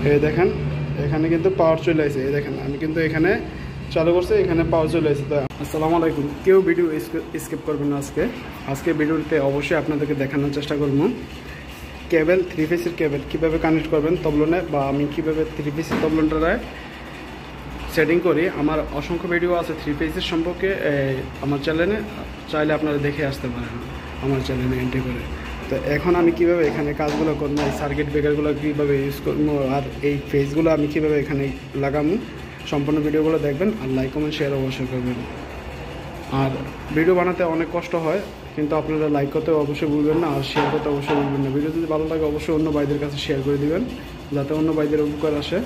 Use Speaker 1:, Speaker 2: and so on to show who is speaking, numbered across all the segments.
Speaker 1: এই দেখেন এখানে কিন্তু পাওয়ার চলে আসে। এই দেখেন আমি কিন্তু এখানে চালু করছি, এখানে পাওয়ার চলে আসে। তো আসসালামু আলাইকুম, কেউ ভিডিও স্কিপ করবেন না। আজকে ভিডিওতে অবশ্যই আপনাদেরকে দেখানোর চেষ্টা করব কেবল 3 পিসের কেবল কীভাবে কানেক্ট করবেন তবলনে, বা আমি কীভাবে 3 পিসের তবলনটা সেটিং করি। আমার অসংখ্য ভিডিও আছে 3 পিসের সম্পর্কে আমার চ্যানেলে, চাইলে আপনারা দেখে আসতে পারেন আমার চ্যানেলে এন্ট্রি করে। তো এখন আমি কীভাবে এখানে কাজগুলো করবো, এই সার্কিট ব্রেকারগুলো কীভাবে ইউজ করবো, আর এই ফেসগুলো আমি কীভাবে এখানে লাগাবো, সম্পূর্ণ ভিডিওগুলো দেখবেন। আর লাইক কমেন্ট শেয়ার অবশ্যই করবেন। আর ভিডিও বানাতে অনেক কষ্ট হয়, কিন্তু আপনারা লাইক করতে অবশ্যই ভুলবেন না, আর শেয়ার করতে অবশ্যই ভুলবেন না। ভিডিও যদি ভালো লাগে অবশ্যই অন্য ভাইদের কাছে শেয়ার করে দিবেন, যাতে অন্য ভাইদের উপকার আসে।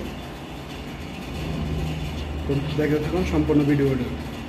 Speaker 1: দেখতে থাকুন সম্পূর্ণ ভিডিওটা।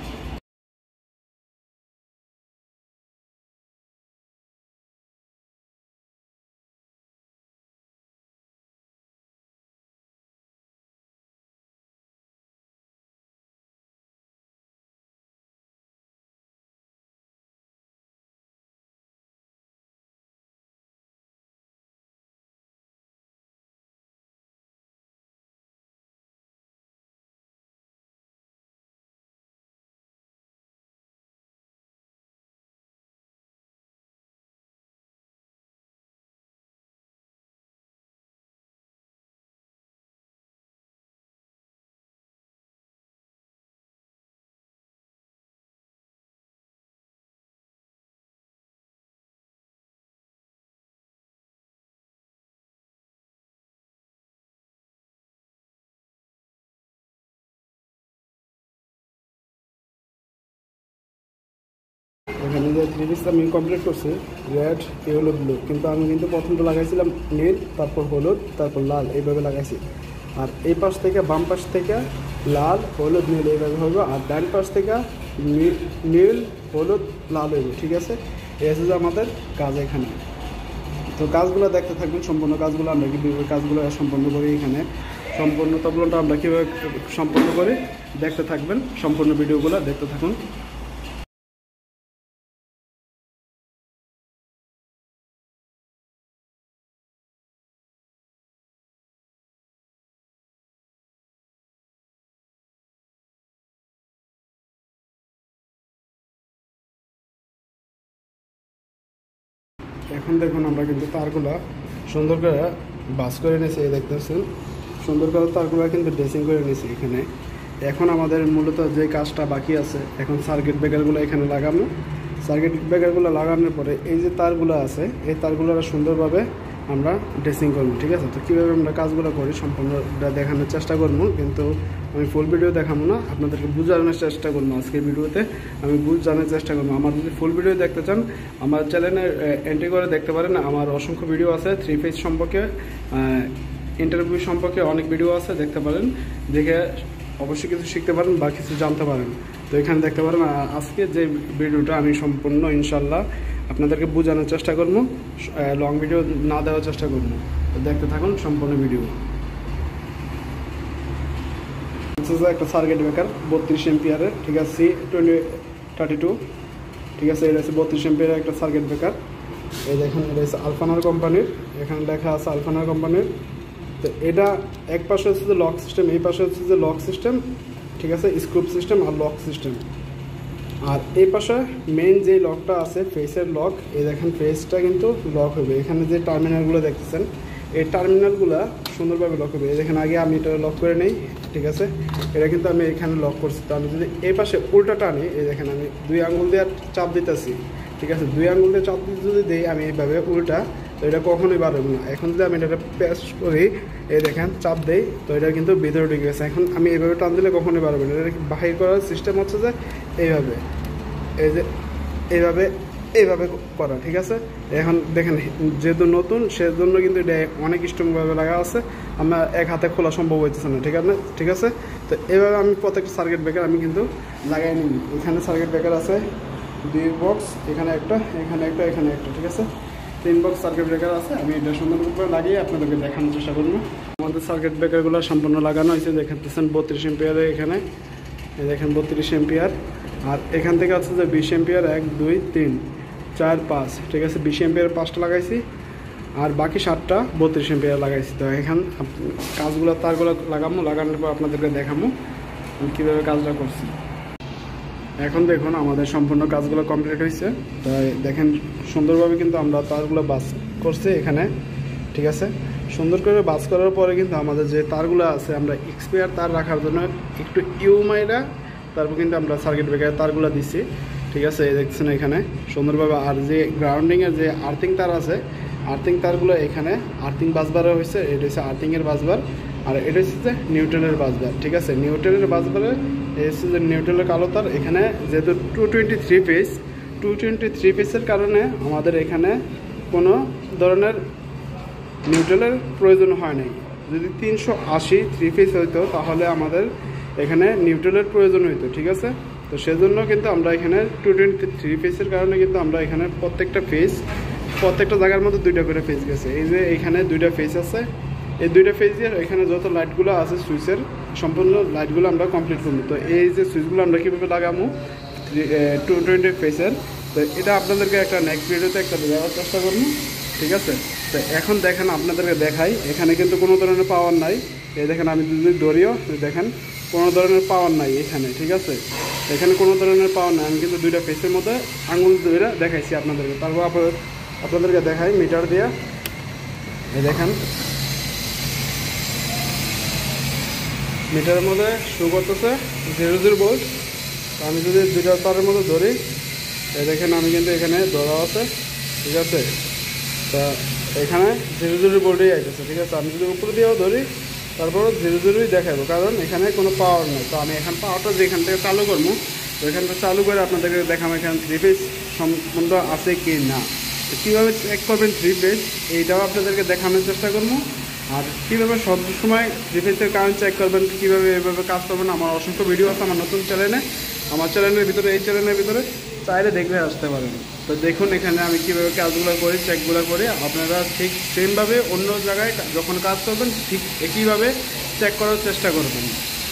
Speaker 1: এখানে যে 3 পিস আমি কমপ্লিট করছি, রেড, ইয়েলো, ব্লু, কিন্তু আমি কিন্তু প্রথমটা লাগাইছিলাম নীল, তারপর হলুদ, তারপর লাল, এইভাবে লাগাইছি। আর এই পাশ থেকে বাম পাশ থেকে লাল, হলুদ, নীল এইভাবে হবে, আর ডান পাশ থেকে নীল, হলুদ, লাল হইব। ঠিক আছে, এই আছে যে আমাদের কাজ এখানে। তো কাজগুলো দেখতে থাকবেন, সম্পূর্ণ কাজগুলো আমরা কীভাবে কাজগুলো সম্পন্ন করি, এখানে সম্পূর্ণ তবলনটা আমরা কীভাবে সম্পন্ন করি দেখতে থাকবেন, সম্পূর্ণ ভিডিওগুলো দেখতে থাকুন। এখন দেখুন আমরা কিন্তু তারগুলো সুন্দর করে বাস করে নিয়েছি, দেখতেছেন সুন্দর করে তারগুলো কিন্তু ড্রেসিং করে নিয়েছি এখানে। এখন আমাদের মূলত যে কাজটা বাকি আছে, এখন সার্কিট ব্রেকারগুলো এখানে লাগাবো। সার্কিট ব্রেকারগুলো লাগানোর পরে এই যে তারগুলো আছে, এই তারগুলো সুন্দরভাবে আমরা ড্রেসিং করবো। ঠিক আছে, তো কীভাবে আমরা কাজগুলো করি সম্পূর্ণটা দেখানোর চেষ্টা করবো, কিন্তু আমি ফুল ভিডিও দেখাবো না, আপনাদেরকে বোঝানোর চেষ্টা করবো। আজকের ভিডিওতে আমি জানার চেষ্টা করবো। আমার যদি ফুল ভিডিও দেখতে চান আমার চ্যানেলে এন্ট্রি করে দেখতে পারেন। আমার অসংখ্য ভিডিও আছে 3 পিস সম্পর্কে, ইন্টারভিউ সম্পর্কে অনেক ভিডিও আছে, দেখতে পারেন। দেখে অবশ্যই কিছু শিখতে পারেন বা কিছু জানতে পারেন। তো এখানে দেখতে পারেন আজকে যে ভিডিওটা আমি সম্পূর্ণ ইনশাল্লাহ আপনাদেরকে বোঝানোর চেষ্টা করবো, লং ভিডিও না দেওয়ার চেষ্টা করবো। তো দেখতে থাকুন সম্পূর্ণ ভিডিও। একটা সার্কিট ব্রেকার 32 এম্পিয়ারের, ঠিক আছে, C2032, ঠিক আছে, এটা হচ্ছে 32 এম্পিয়ারের একটা সার্কিট ব্রেকার। এই দেখেন এটা হচ্ছে আলফানার কোম্পানির, এখানে লেখা আছে আলফানার কোম্পানির। তো এটা এক পাশে হচ্ছে যে লক সিস্টেম, এই পাশে হচ্ছে যে লক সিস্টেম, ঠিক আছে, স্ক্রুপ সিস্টেম আর লক সিস্টেম। আর এই পাশে মেইন যে লকটা আছে ফেসের লক, এই দেখেন ফেসটা কিন্তু লক হবে। এখানে যে টার্মিনালগুলো দেখতেছেন এই টার্মিনালগুলো সুন্দরভাবে লক হবে। এই দেখেন আগে আমি এটা লক করে নেই, ঠিক আছে, এটা কিন্তু আমি এখানে লক করছি। তো আমি যদি এই পাশে উল্টা টানি, এই দেখেন আমি 2 আঙুল দিয়ে চাপ দিতেছি, ঠিক আছে, 2 আঙুল দিয়ে চাপ দিতে যদি দিই আমি এইভাবে উল্টা, তো এটা কখনোই বার হবে না। এখন যদি আমি এটা প্রেস করি, এই দেখেন চাপ দেই, তো এটা কিন্তু ভিতরে ঢুকে গেছে। এখন আমি এইভাবে টান দিলে কখনোই বার হবে না। এটা বাহির করার সিস্টেম হচ্ছে যে এইভাবে, এই যে এইভাবে করা, ঠিক আছে। এখন দেখেন যেহেতু নতুন সেজন্য কিন্তু এটা অনেক স্ট্রংভাবে লাগা আছে, আমার এক হাতে খোলা সম্ভব হইতেছে না, ঠিক আছে। তো এইভাবে আমি প্রত্যেকটা সার্কিট ব্রেকার আমি কিন্তু লাগাই নিই। এখানে সার্কিট ব্রেকার আছে 2 বক্স, এখানে একটা, এখানে একটা, এখানে একটা, ঠিক আছে, 3 বক্স সার্কিট ব্রেকার আছে। আমি এটা সুন্দরভাবে লাগিয়ে আপনাদেরকে দেখানোর চেষ্টা করবো। আমাদের সার্কিট ব্রেকারগুলো সম্পূর্ণ লাগানো হয়েছে, দেখাচ্ছেন 32 এম্পিয়ারে, এখানে দেখেন 32 এম্পিয়ার। আর এখান থেকে আছে যে 20 এম্পিয়ার, 1 2 3 4 5, ঠিক আছে, 20 এম্পিয়ার 5টা লাগাইছি। আর বাকি 7টা 32 এম্পিয়ার লাগাইছি। তো এখান কাজগুলো তারগুলো লাগানোর পর আপনাদেরকে দেখাবো কীভাবে কাজটা করছি। এখন দেখুন আমাদের সম্পূর্ণ কাজগুলো কমপ্লিট হয়েছে। তাই দেখেন সুন্দরভাবে কিন্তু আমরা তারগুলো বাস করছি এখানে, ঠিক আছে। সুন্দর করে বাস করার পরে কিন্তু আমাদের যে তারগুলো আছে আমরা এক্সপায়ার তার রাখার জন্য একটু ইউমাইরা তারপর কিন্তু আমরা সার্কিট ব্রেকারের তারগুলো দিচ্ছি, ঠিক আছে। এই দেখছেন এখানে সুন্দরভাবে। আর যে গ্রাউন্ডিংয়ের যে আর্থিং তার আছে, আর্থিং তারগুলো এখানে আর্থিং বাসবার হয়েছে, এটা হচ্ছে আর্থিংয়ের বাসবার, আর এটা হচ্ছে যে নিউট্রালের বাসবার, ঠিক আছে। নিউট্রালের বাসবারে এই হচ্ছে যে নিউট্রালের কালো তার। এখানে যেহেতু 223 পেজের কারণে আমাদের এখানে কোনো ধরনের নিউট্রালের প্রয়োজন হয় নাই। যদি 380 3 পেজ হইতো তাহলে আমাদের এখানে নিউট্রালের প্রয়োজন হইতো, ঠিক আছে। তো সেজন্য কিন্তু আমরা এখানে 223 পেজের কারণে কিন্তু আমরা এখানে প্রত্যেকটা জায়গার মধ্যে 2টা করে পেজ গেছে। এই যে এখানে 2টা পেজ আছে, এই 2টা পেজের এখানে যত লাইটগুলো আছে সুইচের সম্পূর্ণ লাইটগুলো আমরা কমপ্লিট করবো। তো এই যে সুইচগুলো আমরা কীভাবে লাগাবো 220 পেজের, তো এটা আপনাদেরকে একটা নেক্সট ভিডিওতে একটা দেওয়ার চেষ্টা করবো, ঠিক আছে। তো এখন দেখেন আপনাদেরকে দেখাই, এখানে কিন্তু কোনো ধরনের পাওয়ার নাই। এই দেখেন আমি যদি ধরিও দেখেন কোনো ধরনের পাওয়ার নাই এখানে, ঠিক আছে। এখানে কোনো ধরনের পাওয়ার নাই। আমি কিন্তু 2টা পেজের মধ্যে আঙুল ধরে দেখাইছি আপনাদেরকে। তারপর আপনাদেরকে দেখাই মিটার দিয়ে। এই দেখেন মিটারের মধ্যে শো করতেছে 0 ভোল্ট। তো আমি যদি 2টা তারের মধ্যে ধরি, এই দেখেন আমি কিন্তু এখানে ধরা আছে, ঠিক আছে। তা এখানে 0 ভোল্টেই আইতেছে, ঠিক আছে। আমি যদি উপরে দিয়েও ধরি তারপরও 0 দেখাবো, কারণ এখানে কোনো পাওয়ার নেই। তো আমি এখন পাওয়ারটা যেখান থেকে চালু করবো, তো এখানটা চালু করে আপনাদেরকে দেখাবো এখানে 3 পেজ সম্পূর্ণ আছে কি না। কীভাবে চেক করবেন 3 পেজ এইটাও আপনাদেরকে দেখানোর চেষ্টা করবো। আর কীভাবে সবসময় 3 পেজের কারেন্ট চেক করবেন, কীভাবে এভাবে কাজ করবেন, আমার অসংখ্য ভিডিও আছে আমার নতুন চ্যানেলে। আমার চ্যানেলের ভিতরে এই চ্যানেলের ভিতরে চাইলে দেখলে আসতে পারেন। তো দেখুন এখানে আমি কীভাবে কাজগুলো করি, চেকগুলো করি। আপনারা ঠিক সেমভাবে অন্য জায়গায় যখন কাজ করবেন ঠিক একইভাবে চেক করার চেষ্টা করবেন।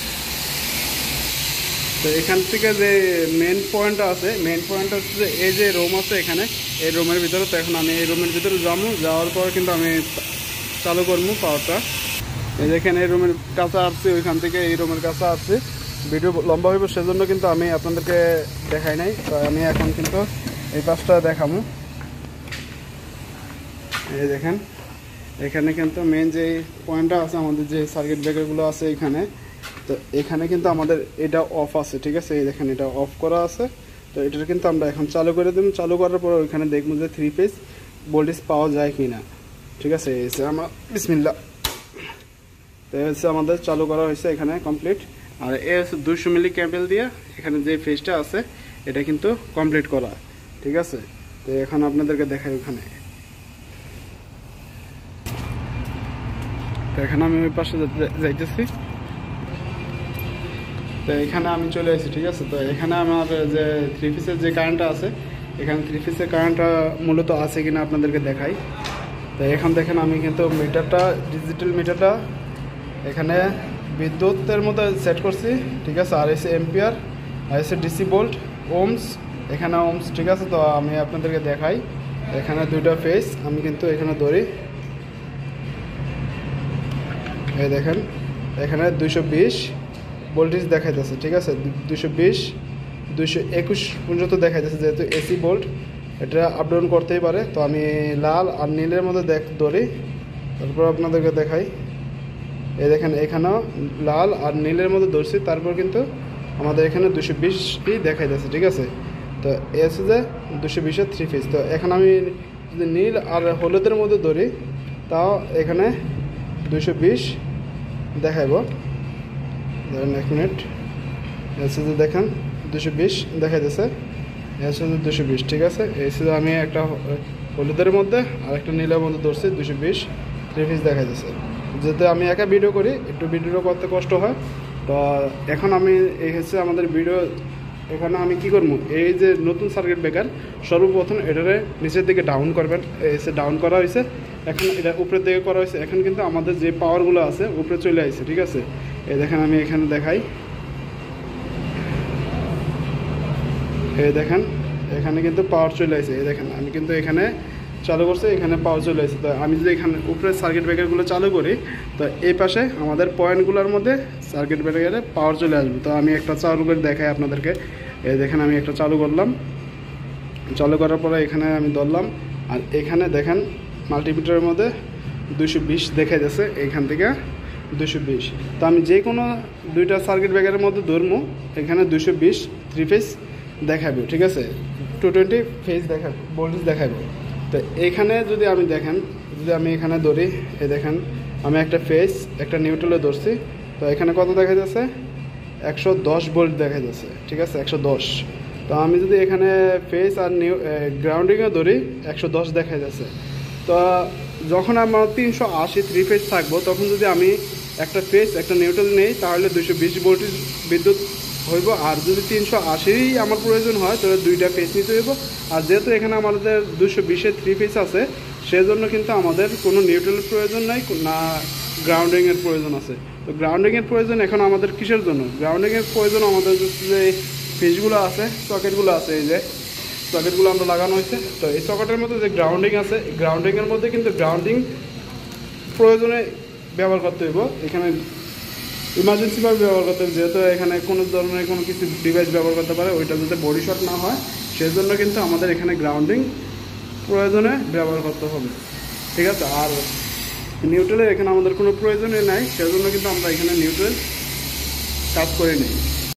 Speaker 1: তো এখান থেকে যে মেন পয়েন্টটা আছে, মেন পয়েন্টটা হচ্ছে যে এই যে রুম আছে এখানে, এই রুমের ভিতরে। তো এখন আমি এই রুমের ভিতরে যাওয়ার পর কিন্তু আমি চালু করবো পাওয়ারটা। এই দেখেন এই রুমের কাছে আসছে, ওইখান থেকে এই রুমের কাছে আসছে। ভিডিও লম্বা হইব সেজন্য কিন্তু আমি আপনাদেরকে দেখাই নাই। তো আমি এখন কিন্তু এই পাশটা দেখাবো। এই দেখেন এখানে কিন্তু মেন যে পয়েন্টটা আছে, আমাদের যে সার্কিট ব্রেকারগুলো আছে এখানে, তো এখানে কিন্তু আমাদের এটা অফ আছে, ঠিক আছে। এই দেখেন এটা অফ করা আছে। তো এটা কিন্তু আমরা এখন চালু করে দেব। চালু করার পর ওইখানে দেখবো যে 3 পেজ ভোল্টেজ পাওয়া যায় কি না, ঠিক আছে। এই যে আমরা বিসমিল্লাহ, তো হচ্ছে আমাদের চালু করা হয়েছে এখানে কমপ্লিট। আর এ হচ্ছে 200 মিলি ক্যাবেল দিয়ে এখানে যে ফেজটা আছে এটা কিন্তু কমপ্লিট করা, ঠিক আছে। তো এখন আপনাদেরকে দেখাই ওখানে। তো এখানে আমি ওই পাশে যাইতেছি। তো এখানে আমি চলে আসি, ঠিক আছে। তো এখানে আমার যে 3 পিসের যে কারেন্টটা আছে, এখানে 3 পিসের কারেন্টটা মূলত আছে কিনা আপনাদেরকে দেখাই। তো এখন দেখেন আমি কিন্তু মিটারটা, ডিজিটাল মিটারটা এখানে বিদ্যুতের মধ্যে সেট করছি, ঠিক আছে। আর এসে এম্পিয়ার, আর এসে ডিসি ভোল্ট, ওমস, এখানে ওমস, ঠিক আছে। তো আমি আপনাদেরকে দেখাই এখানে 2টা ফেজ আমি কিন্তু এখানে ধরি। এই দেখেন এখানে 220 ভোল্টেজ দেখাইতেছে, ঠিক আছে। 220 221 পর্যন্ত দেখাইতেছে, যেহেতু এসি ভোল্ট এটা আপ ডাউন করতেই পারে। তো আমি লাল আর নীলের মধ্যে ধরি, তারপর আপনাদেরকে দেখাই। এই দেখেন এখানেও লাল আর নীলের মধ্যে ধরছি, তারপর কিন্তু আমাদের এখানে 220ই দেখাইতেছে, ঠিক আছে। তো এ হচ্ছে যে 220-এর 3 পিস। তো এখন আমি যদি নীল আর হলুদের মধ্যে ধরি তাও এখানে 220 দেখাইব। ধরেন 1 মিনিট, হচ্ছে যে দেখেন 220 দেখাইতেছে, হচ্ছে যে 220, ঠিক আছে। এই হচ্ছে আমি একটা হলুদের মধ্যে আর একটা নীলের মধ্যে ধরছি, 220 3 পিস দেখাইতেছে। যেহেতু আমি একা ভিডিও করি, একটু ভিডিও করতে কষ্ট হয়। তো এখন আমি এই হচ্ছে আমাদের ভিডিও। এখানে আমি কি করবো, এই যে নতুন সার্কিট ব্রেকার সর্বপ্রথম এটারে নিচের দিকে ডাউন করবেন। এসে ডাউন করা হয়েছে, এখন এটা উপরের দিকে করা হয়েছে। এখন কিন্তু আমাদের যে পাওয়ারগুলো আছে উপরে চলে আসছে, ঠিক আছে। এই দেখেন আমি এখানে দেখাই, এই দেখেন এখানে কিন্তু পাওয়ার চলে আসছে। এই দেখেন আমি কিন্তু এখানে চালু করছে, এখানে পাওয়ার চলে আসছে। তো আমি যদি এখানে উপরে সার্কিট ব্রেকারগুলো চালু করি, তো এই পাশে আমাদের পয়েন্টগুলোর মধ্যে সার্কিট ব্রেকারে পাওয়ার চলে আসবে। তো আমি একটা চালু করে দেখাই আপনাদেরকে। এই দেখেন আমি একটা চালু করলাম, চালু করার পরে এখানে আমি ধরলাম, আর এখানে দেখেন মাল্টিমিটারের মধ্যে 220 দেখা যাচ্ছে, এইখান থেকে 220। তো আমি যে কোনো দুইটা সার্কিট ব্রেকারের মধ্যে ধরবো, এখানে 220 3 ফেজ দেখাবে, ঠিক আছে, 220 ফেজ দেখাবে, ভোল্টেজ দেখাবে। তো এখানে যদি আমি দেখেন, যদি আমি এখানে ধরি, এই দেখেন আমি একটা ফেজ একটা নিউট্রালে ধরছি, তো এখানে কত দেখা যাচ্ছে, 110 ভোল্ট দেখা যাচ্ছে, ঠিক আছে, 110। তো আমি যদি এখানে ফেজ আর গ্রাউন্ডিংয়ে ধরি, 110 দেখা যাচ্ছে। তো যখন আমার 380 3 ফেজ থাকবো, তখন যদি আমি একটা ফেজ একটা নিউট্রাল নেই, তাহলে 220 ভোল্টেজ বিদ্যুৎ হইব। আর যদি 380 আমার প্রয়োজন হয়, তাহলে দুইটা ফেজ নিতে হইব। আর যেহেতু এখানে আমাদের 220-এর 3 ফেজ আছে, সেজন্য কিন্তু আমাদের কোনো নিউট্রালের প্রয়োজন নাই, না গ্রাউন্ডিংয়ের প্রয়োজন আছে। তো গ্রাউন্ডিংয়ের প্রয়োজন এখন আমাদের কিসের জন্য? গ্রাউন্ডিংয়ের প্রয়োজন আমাদের যে ফেজগুলো আছে, সকেটগুলো আছে, এই যে সকেটগুলো আমরা লাগানো হয়েছে। তো এই সকেটের মধ্যে যে গ্রাউন্ডিং আছে, গ্রাউন্ডিংয়ের মধ্যে কিন্তু গ্রাউন্ডিং প্রয়োজনে ব্যবহার করতে হইব। এখানে ইমার্জেন্সিভাবে ব্যবহার করতে হবে, যেহেতু এখানে কোনো ধরনের কোনো কিছু ডিভাইস ব্যবহার করতে পারে, ওইটা যাতে বডি শর্ট না হয়, সেজন্য কিন্তু আমাদের এখানে গ্রাউন্ডিং প্রয়োজনে ব্যবহার করতে হবে, ঠিক আছে। আর নিউট্রালের এখানে আমাদের কোনো প্রয়োজনই নাই, সেজন্য কিন্তু আমরা এখানে নিউট্রাল কাজ করে নিই।